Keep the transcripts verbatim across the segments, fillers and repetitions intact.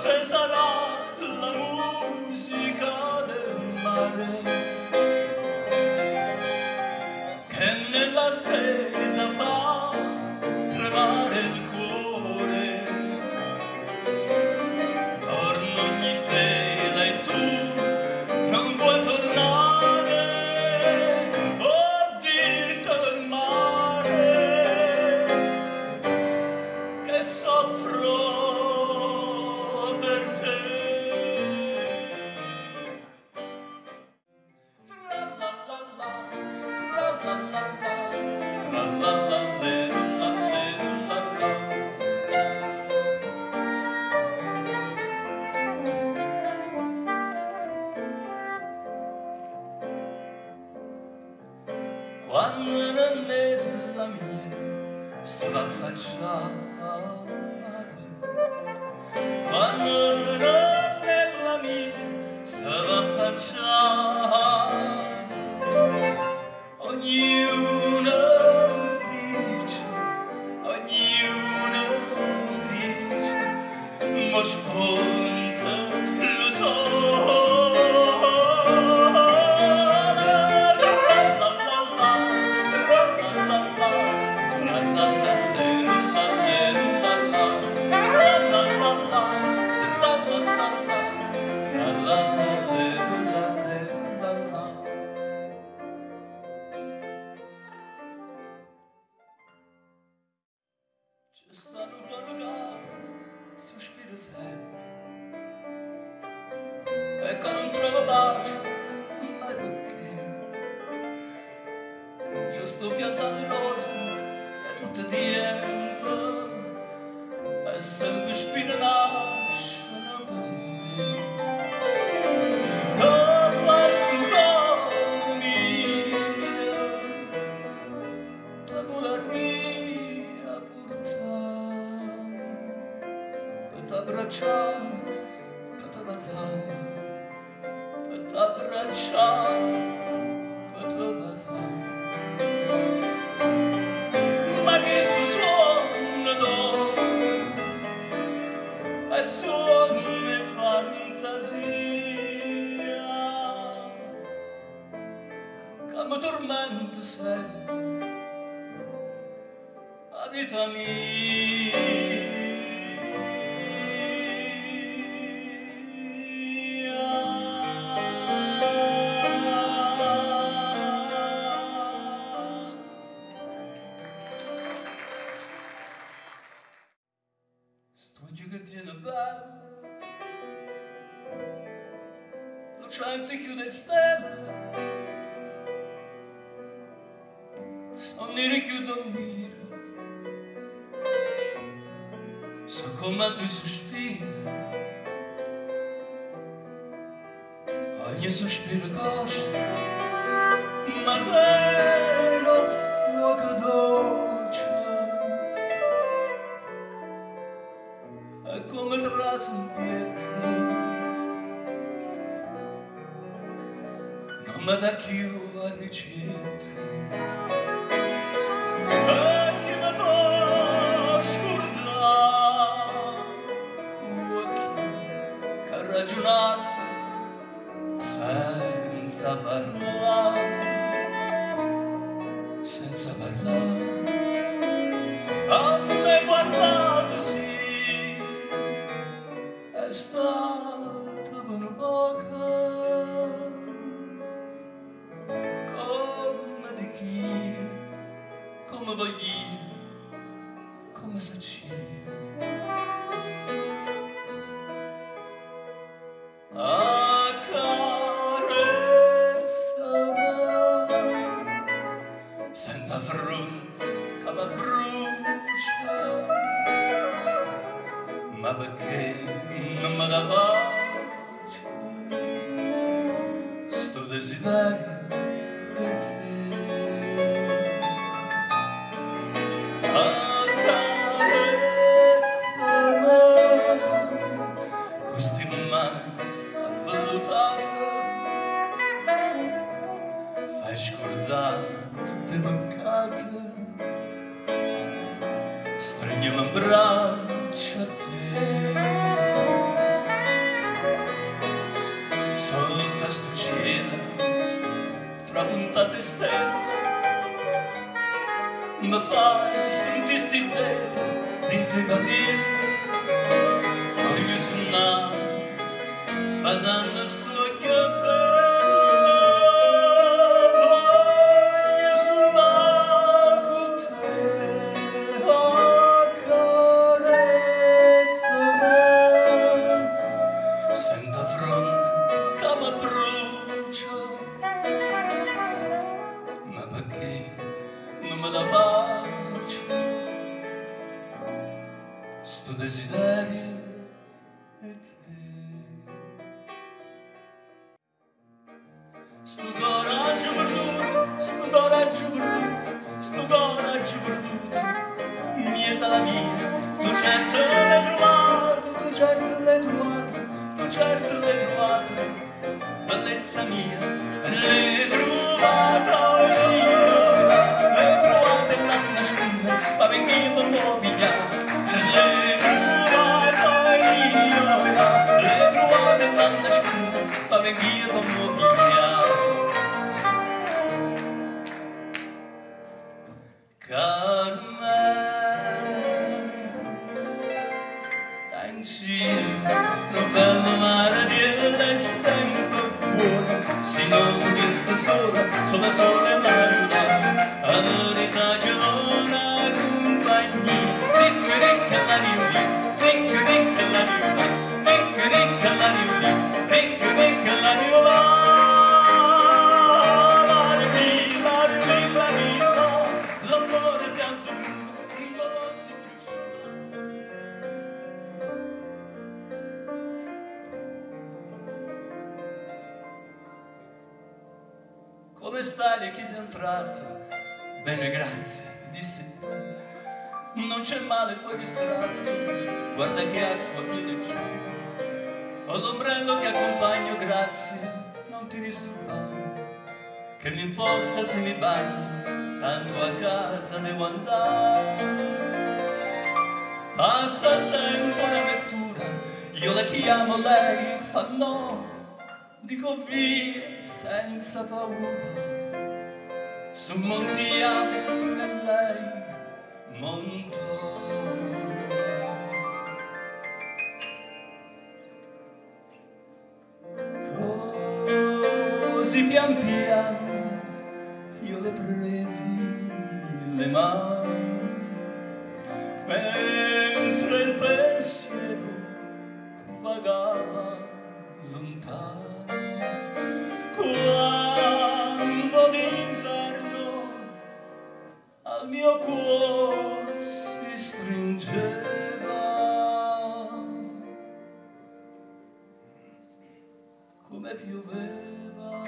forse sarà la musica del mare che nell'attesa fa tremare il cuore. Torna ogni vela e tu non vuoi tornare, o dirtelo il mare che soffro per te. Quando non era mia sulla faccia, quando non era mia sulla faccia, ognuno dice, ognuno dice, ma spunta lo so. Ci stanno guardando, sospiro sempre, e che non trovo pace, mai perché. Ci sto piantando rose, e tutto tempo, e sempre spine nascono per me. Con questo cuore mio, da voler mia portare, per t'abbracciare, per t'abbracciare, per t'abbracciare, per t'abbracciare. Ma questo suono d'oro è sogno e fantasia che mi tormenta sempre la vita mia. Studio che tiene bello, lucente chiude stelle, sonni richiudo mira, so come tu sospiri, ogni sospiro costa, ma te lo fuoco dolce, è come traso in pietra, non mi dà più a ricetta, e chi mi può scordare, occhi che ha ragionato senza parlare, senza parlare, a me guardato sì, è stata una poca, come di chi, come voglio, come se ci. Senta fronte che mi brucia, ma perché non mi dà pace sto desiderio di te. Accarezzami, queste mani avvelutate, fai scordare tutte le peccate, stringiamo in braccio a te. fra puntate stelle, mi fai sentire sti veti di te capire, voglio suonare basando sto occhio bello, voglio suonare con te, accarezzami, sento a fronte che mi brucia, ma perché non mi dà pace sto desiderio è te, sto coraggio perduto, sto coraggio perduto, sto coraggio perduto, miezza la via, tu certo l'hai trovato, tu certo l'hai trovato, tu certo l'hai trovato, bellezza mia, l'hai trovato io. Ma venire per mo' pigliare, le trovate io, le trovate la nascita, ma venire per mo' pigliare. Carmen, in cielo, lo bello mare di è sempre buono, se non tu resti sola, sola sola e la luna, la verità ce l'ho. Come stai? Chi sei entrato? Bene, grazie, disse tu. Non c'è male, poi distratto, guarda che acqua viene giù. Ho l'ombrello che accompagno, grazie, non ti disturbare. Che mi importa se mi bagni, tanto a casa devo andare. Passa il tempo, una vettura, io la chiamo, lei fa no. Dico via senza paura, su montiamo e lei montò. Così pian piano io le presi le mani, mentre il pensiero vagava lontano. Quando d'inverno al mio cuore si stringeva, come pioveva,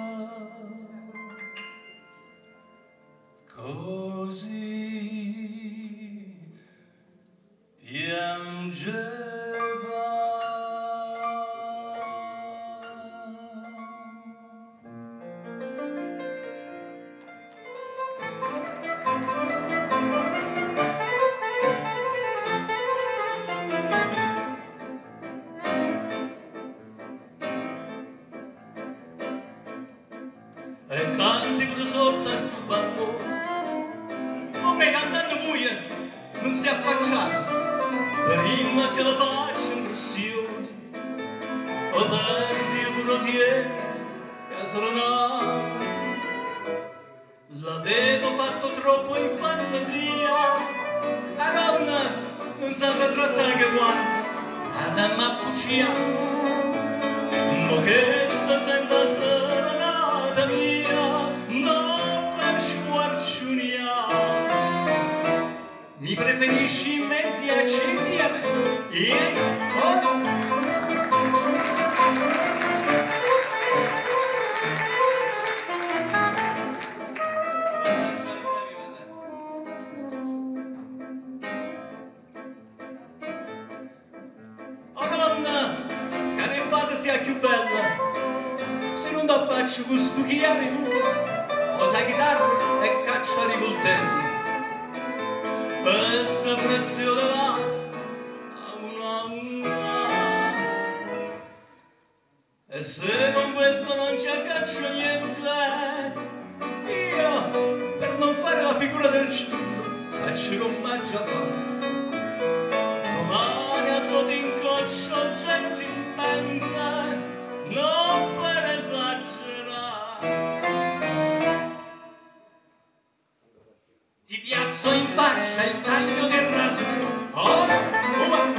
così piangeva. E canti pure sotto a sto balcone, come cantando buia non si è affacciato, prima se la faccia impressione, o perdi pure tieni che sono nato. L'avevo fatto troppo in fantasia, la donna non sapeva trattare che guarda, stata mappuccia, ma che se senta serenata mia, no per squarciunia, mi preferisci in mezzi accenti a me, e oh. Sia più bella se non da faccio questo chiave usa chitarra e caccia di coltelli pezzo prezioso dell'asta a uno a uno e se con questo non ci accaccio niente, io, per non fare la figura del stupido, sai come mangia fa. Domani a tuo incoccio gentilmente, non per esagerare. Ti piazzo in faccia il taglio del raso. Oh, oh.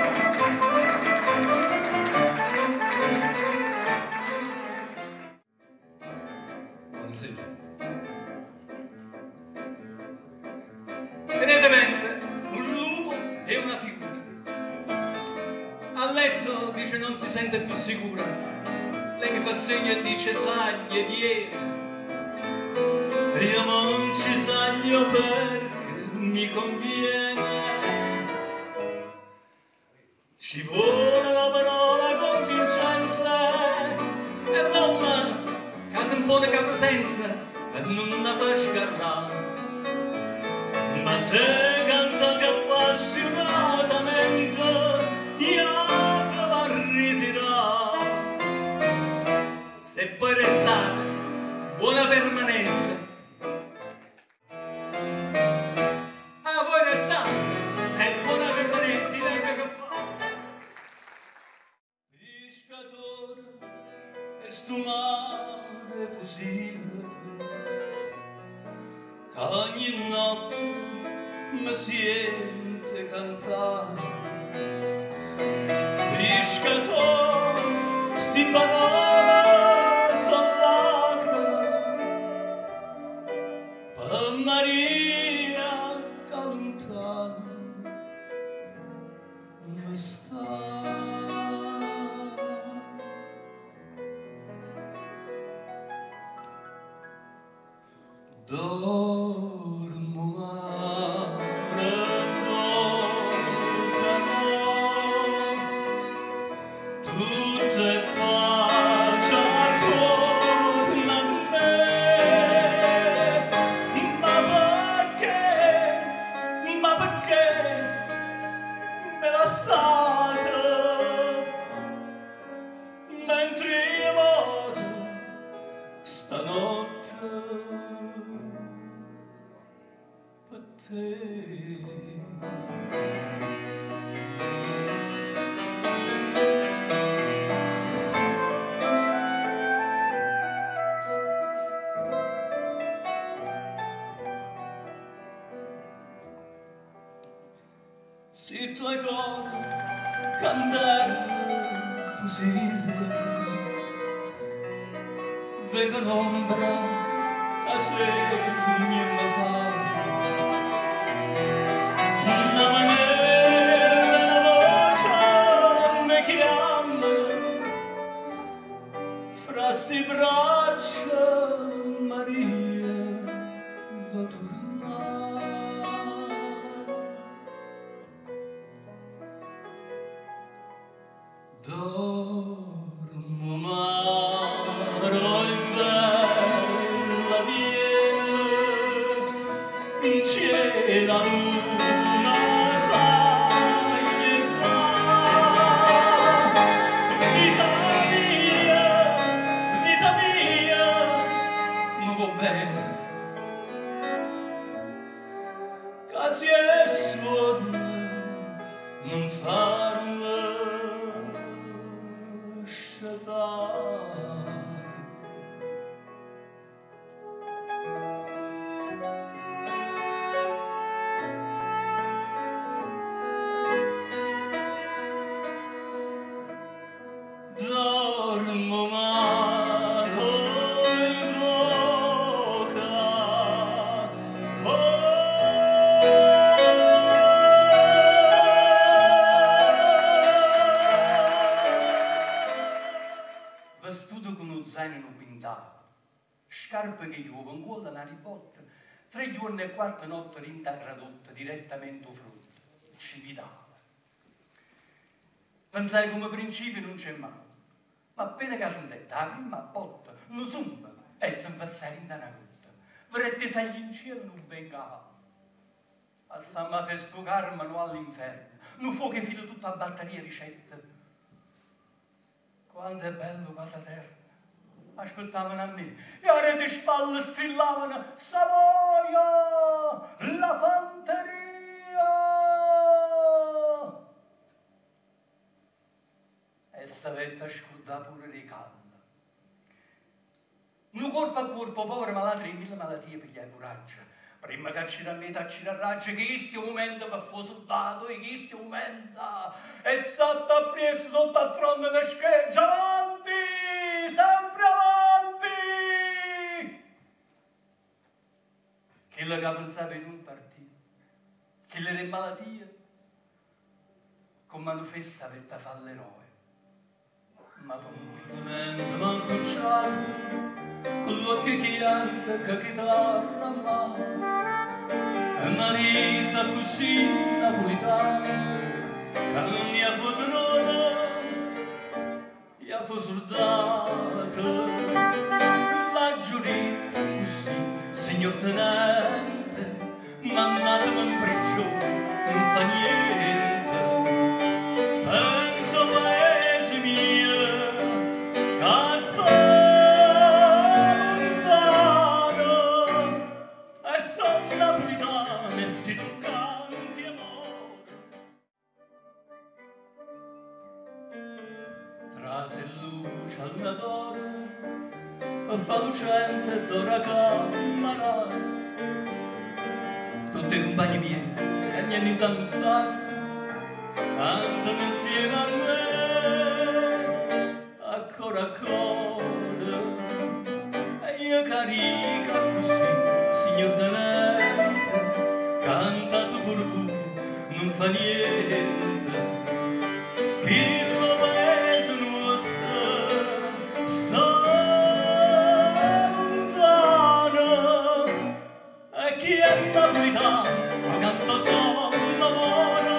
Tenete mente, un lupo e una figura. A letto dice non si sente più sicura. Lei mi fa segno e dice saglie, vieni. E io non ci saglio perché mi conviene. Ci vuole una parola convincente e l'uomo che si impone che presenza e non la fa sgarrare. Ma se canta più appassionatamente, io te va a ritirare. Se poi restate, buona permanenza. A voi restate, e buona permanenza, idea che fa. Pescatore, e sto mare possibile, che ogni notte mi sente cantare. Pescatore, sti parole son lacrime per Maria che lontana mi sta. Dormo mare vocano, tutte pace attorno a me. Ma perché, ma perché me lasciate mentre io moro stanotte? Per te. Si tu hai cuore candela possibile, vedo un'ombra che segni mi fa. Una maniera, una voce mi chiama, fra sti braccia Maria va tornare. Dormo maro in bella piena, in cielo la luna sai che fa. Vita mia, vita mia, non va bene, che si è suona, non farla sciatare. Dormo maro in bocca, oh. Vestuto con uno zaino in un quintale, scarpe che chiudono cuola la ribotta, tre giorni e quattro notte rinta tradotta direttamente a frutto, ci vidava. Pensai come principio non c'è male, ma appena che si detta la prima botta, non zumba e si infazzare in una cotta. Verrete sai in cielo non venga. A stamma festo karma no all'inferno, non fu che filo tutta la batteria ricette. quanto è bello Pataterna. Ascoltavano a me, e ora di spalle strillavano Savoia, la fanteria. E s'avetta scudà pure di caldo. Un corpo a corpo, povero malato di mille malattie per gli coraggio. Prima che ci da metà ci da raggio, che questo aumenta per fu soldato, e questo aumenta. E sotto a presso, sotto a tronno da scheggia, avanti, sempre avanti. Chi le che pensava in un partito, chi le in malattia, come manifesta avetta fa l'eroe. Ma completamente mancocciato, con l'occhio chiante che chitarra a mano, e marita così napolitana, che non gli ha avuto onore, gli ha fu soldato, la giurita così, signor tenente, mannatemi in prigione, non fa niente, penso paese mio, che sto lontano, e son napolitano e si non canti amore. Trase luce al luna d'oro, che fa lucente d'ora camarata, tutti i compagni miei che mi hanno intantato, cantano insieme a me, ancora ancora, e io carica così, signor tenente, cantato pure tu, non fa niente, pillo paese nostro, sta lontano, e chi è napolitano, ma canto solo d'amore.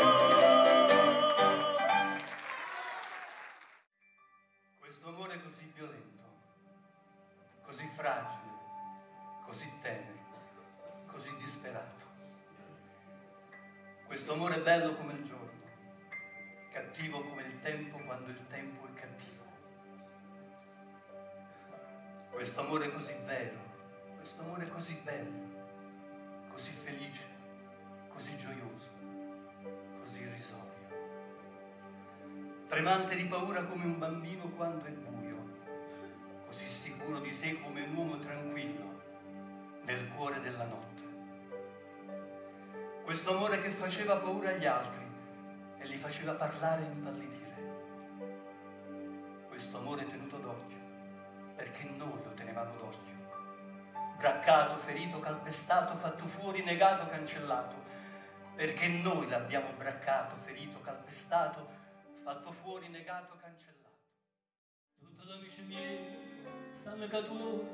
Questo amore così violento, così fragile, così tenero, così disperato. Questo amore è bello come il giorno, cattivo come il tempo quando il tempo è cattivo. Questo amore così vero, questo amore così bello, così felice, così gioioso, così irrisorio. Tremante di paura come un bambino quando è buio, così sicuro di sé come un uomo tranquillo nel cuore della notte. Questo amore che faceva paura agli altri e li faceva parlare e impallidire. Questo amore tenuto d'occhio, perché noi lo tenevamo d'occhio. Braccato, ferito, calpestato, fatto fuori, negato, cancellato, perché noi l'abbiamo braccato, ferito, calpestato, fatto fuori, negato, cancellato. Tutti gli amici miei stanno caduti,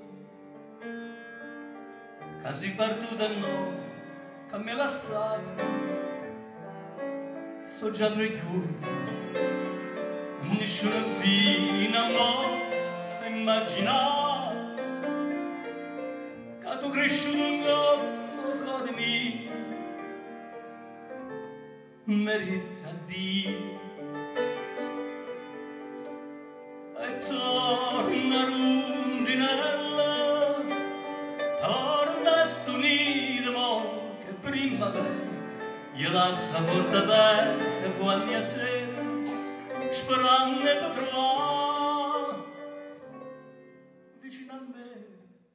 che si partuto a noi, che mi ha lasciato, so già tra i chiudi, nessuno fino a mo' si immaginato, che tu cresciuto un giorno con me, merita Dio. E torna rondinella, torna a sto nido mo' che primavera, io lascio la porta aperta quando sera, sperando di trovare vicino a me.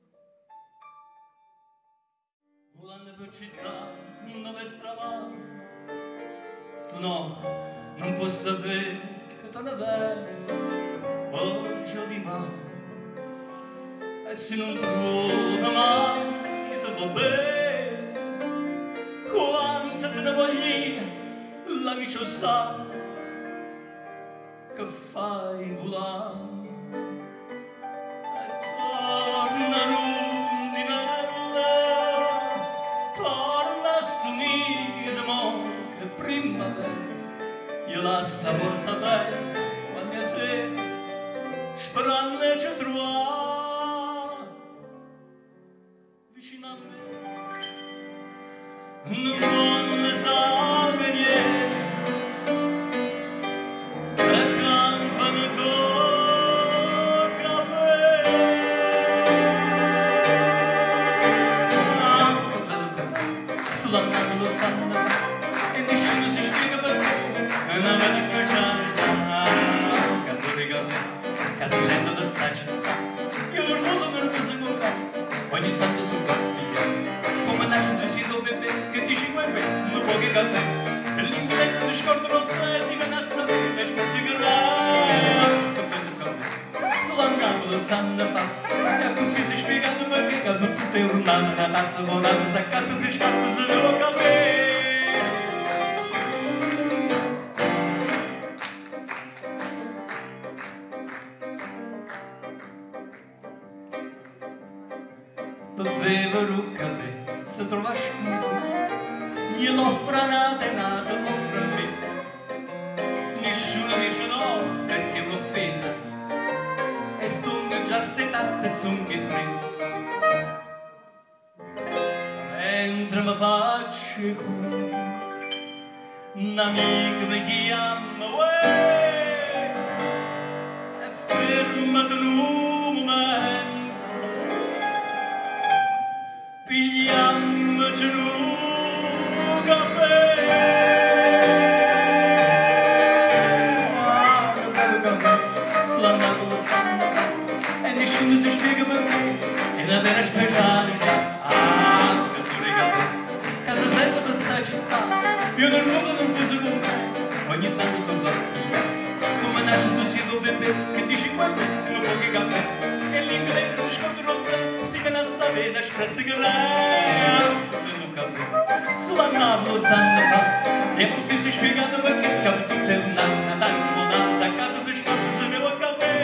Volando per città dove stravamo, tu no, non puoi sapere che te ne vai. Oggi o di mano, e se non trovo mai che ti va bene, quanto te ne voglio, l'amico sa che fai volare. E torna rondinella, torna a sto nido mo' che primavera, io lascio la porta aperta quando sera, sperando di trovare vicino a me. Non ne sa niente, e campano con sanno e nessuno si spiega perché non avete speciale canto di caffè che si sente da sta città io nervoso nervoso con me ogni tanto sono fatto come nasce di sito bebè che dici quel me non può che caffè e l'inglese si scordano tre si viene a sapere e spessi che là che prendo caffè sull'andavo lo sanno fa e così si spiegano perché cade tutto è urlando una tazza volata saccata si scappa se devo caffè bevere un caffè, se trova scusa, gliel'offre nata e nata, l'offre a me. Nessuno dice no, perché è un'offesa, e stonga già sei tazze e son che tre. Mentre mi faccio con un'amica mi chiama, uè, e fermati un momento. Pigliamoci un caffè ah, che bello caffè sull'andato lo sanno e nessuno si spiega perché è una vera specialità ah, che pure caffè che si sente per sta città io nervoso nervoso con me ogni tanto sono fatto come nasce tu si dove bebè che dici quello non può che caffè e l'inglese si scordano te si viene a sapere da espresso che lei prendo un caffè sulla nave lo sanno fa e così si spiegano perché capo tutto è una una danza buonata saccata si scappa se bevo caffè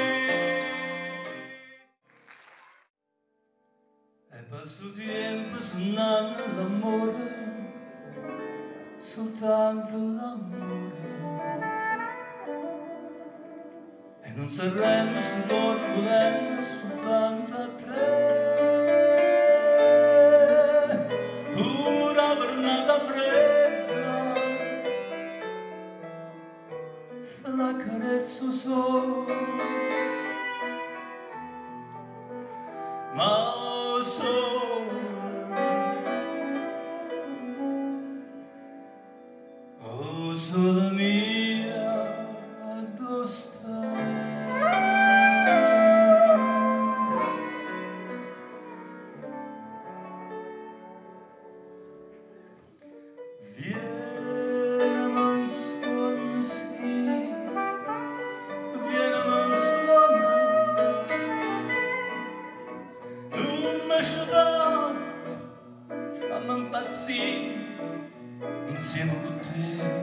e passo tempo suonando l'amore soltanto l'amore e non si rende sto cuore volendo soltanto a te pura giornata fredda se la carezzo solo ma solo oh solo mia dove stai viene non suona sì viene non suona non mi sciada fammi impazzire insieme con te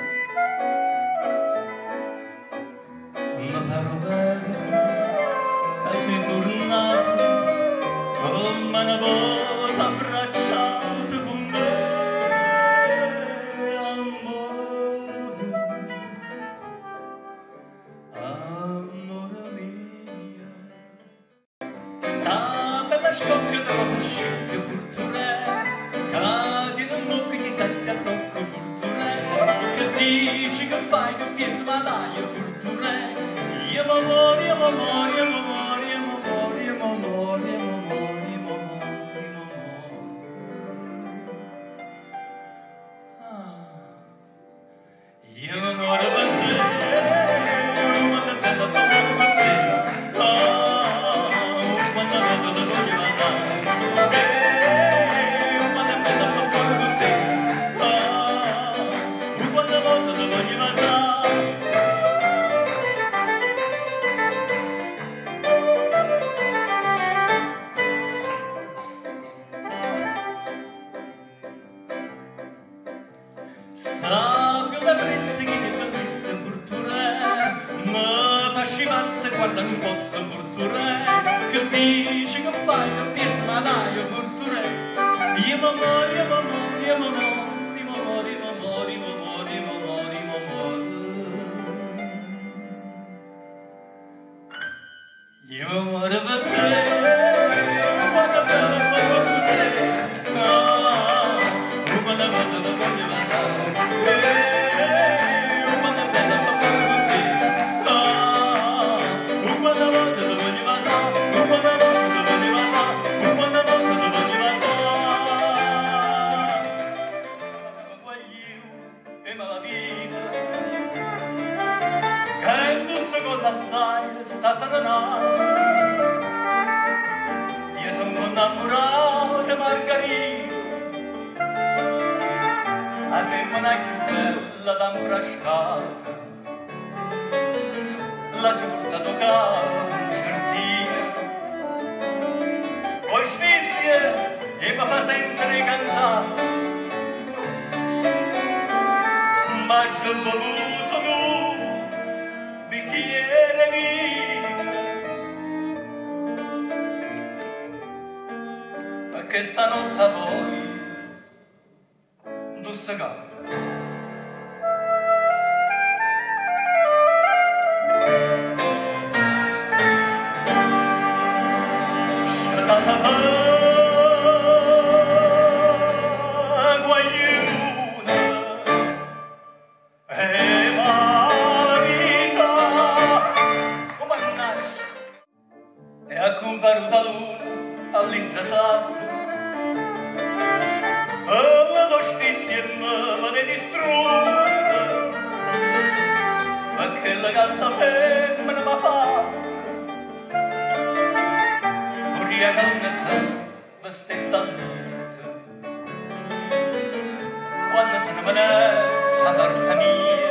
ma paro vero che sei tornato come una volta abbracciato con me amore amore mio sta bella scocca di rosa scicca fortuna che non tocca chi sente a tocco fortuna che dici che fai che pensi ma dai fortuna io m'amore io m'amore io m'amore io m'amore io m'amore io m'amore io m'amore io m'amore io m'amore per te quando te la famiglia per te oh quando vedo la voglio passare Strappo la brezza che ne bellezza fortuna ma fa scivazza guarda un pozzo fortuna che dici che fai che pensi ma dai fortuna io m'amore io m'amore io m'amore io m'amore io m'amore io m'amore io m'amore io m'amore io m'amore per te quando bella fa per te ah quando volta la voglio passare ma la vita che non so cosa sai sta serenata io sono innamorato di Margherita la femmina più bella da infrascata la giornata toccava concertina poi sfizie e mi fa sempre cantare ma ci ho bevuto un bicchiere vino perché stanotte a voi Dussegà e ha comparuta l'una all'intrasato e lo sfizio mi è distrutta perché la casta femmina mi ha fatto curia calma sempre stessa notte quando se ne veneva a parte mia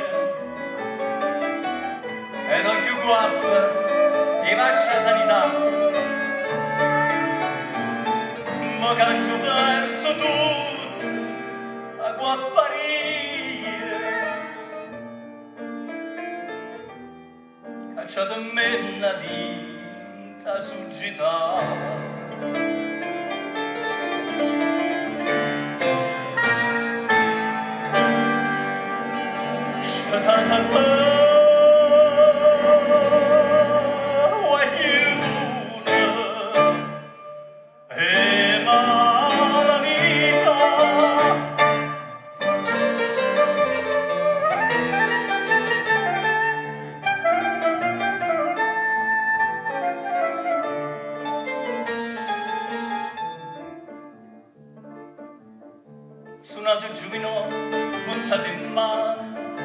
e non più guappa e vascia sanità ma caccio perso tutto a guapparie cacciato in me una vita suggitata sciatata per suonato giovino, puntato in mano,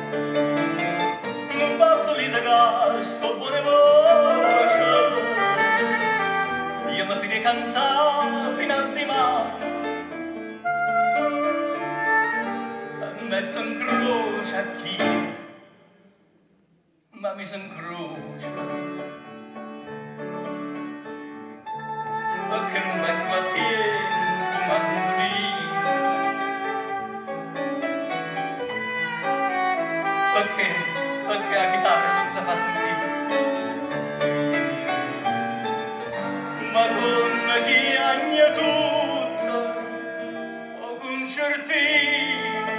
non parlo di sto buone voce, io mi fidi cantare fino al dimano, e metto in croce a chi, ma mi son croce, perché non è qua tempo, ma non perché, perché la chitarra non si fa sentire ma come chi agna tutto o concertina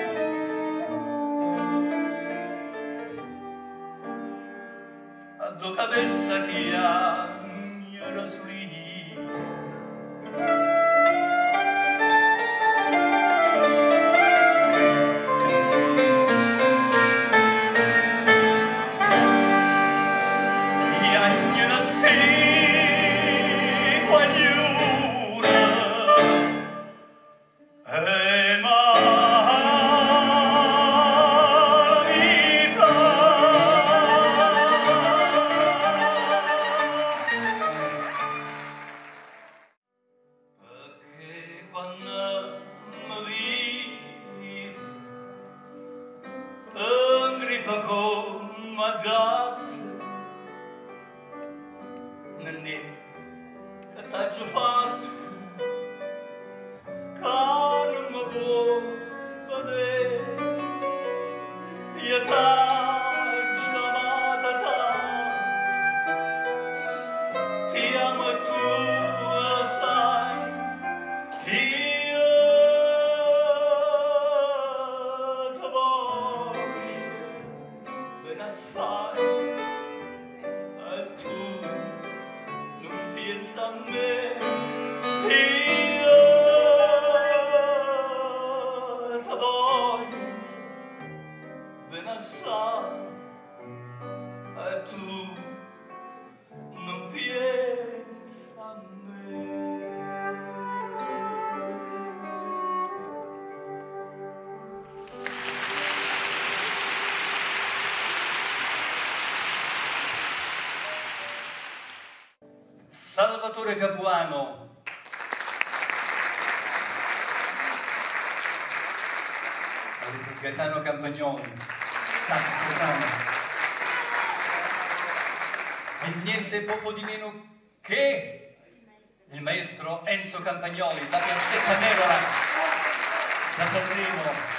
a do cabessa chi agna rasolina che t'aggio fatto che non mi vuoi vedere io t'aggio amata tanto ti amo e tu lo sai io ti voglio bene assai e tu pensa a me, io ti voglio bene assai, e tu non pensa a me. Salvatore Capuano, Gaetano Campagnoli, sax soprano, e niente poco di meno che il maestro Enzo Campagnoli, da Piazzetta Merola, da Sanremo.